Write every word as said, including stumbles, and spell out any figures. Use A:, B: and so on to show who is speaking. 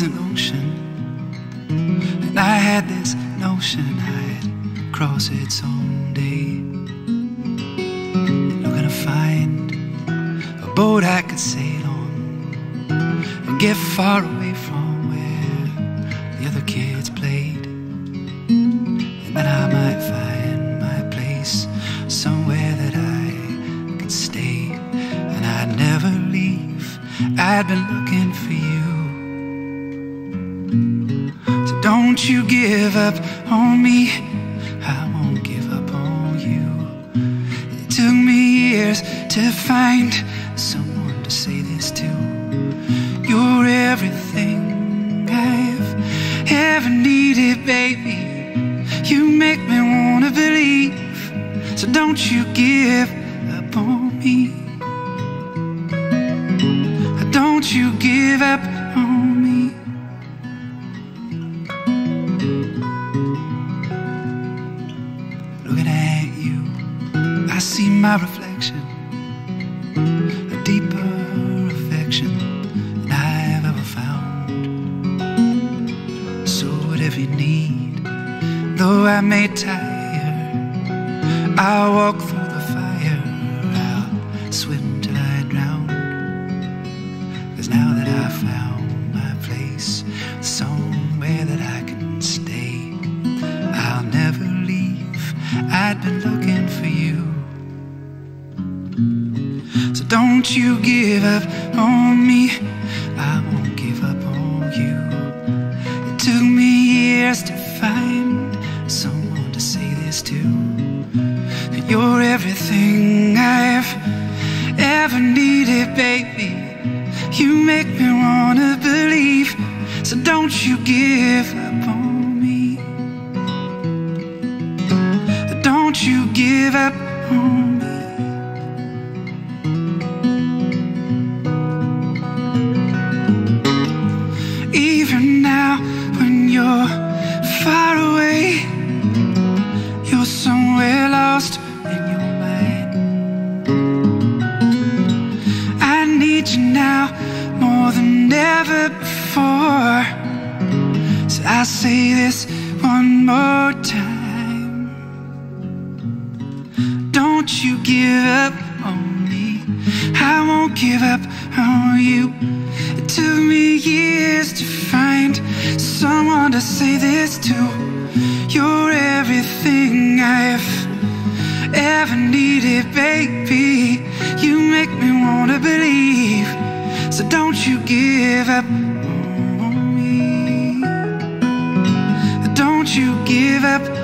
A: was an ocean, and I had this notion I'd cross it someday. Looking to find a boat I could sail on and get far away from where the other kids played. And then I might find my place somewhere that I could stay, and I'd never leave. I'd been looking for you. So don't you give up on me, I won't give up on you. It took me years to find someone to say this to. You're everything I've ever needed, baby. You make me wanna believe. So don't you give up on me. Don't you give up on me. Looking at you, I see my reflection, a deeper affection than I've ever found. So whatever you need, though I may tire, I'll walk through the fire, I'll swim till I drown. 'Cause now that I've found my place, somewhere that I can stay, I'll never leave. I'd been looking for you. So don't you give up on me, I won't give up on you. It took me years to find someone to say this to. You're everything I've ever needed, baby. You make me wanna believe. So don't you give up on me. Don't you give up on me. Even now when you're far away, you're somewhere lost in your mind. I need you now more than ever before. So I say this one more time. Don't you give up on me, I won't give up on you. It took me years to find someone to say this to. You're everything I've ever needed, baby. You make me wanna believe. So don't you give up on me. Don't you give up